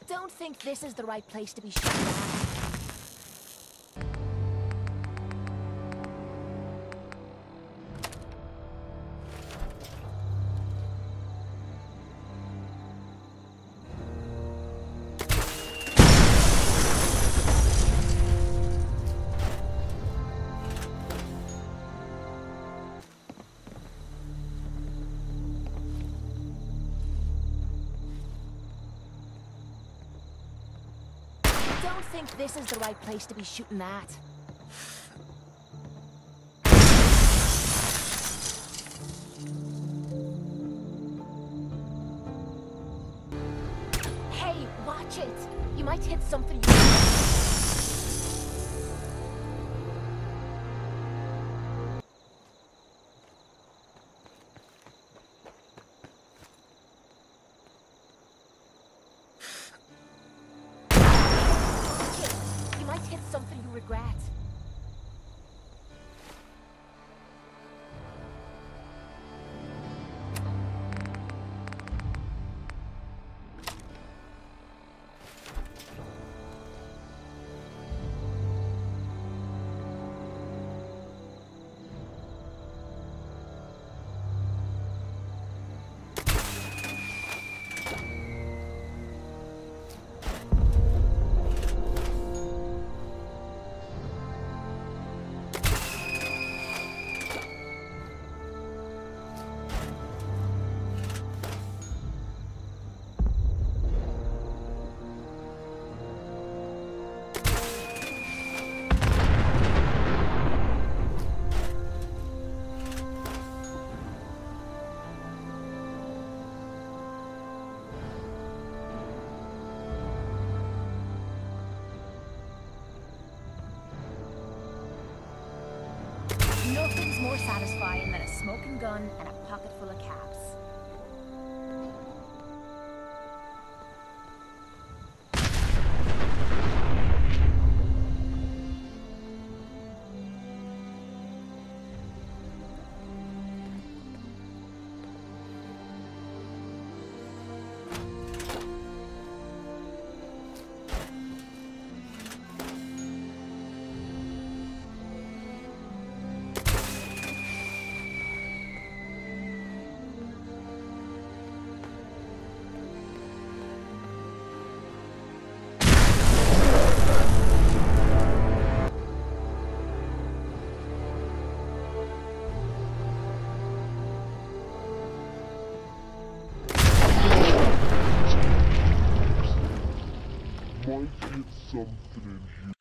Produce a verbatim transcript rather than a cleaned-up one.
Don't think this is the right place to be shooting at. Don't think this is the right place to be shooting at. Hey, watch it! You might hit something you... hit something you regret. Nothing's more satisfying than a smoking gun and a pocket full of caps. Might hit something in here.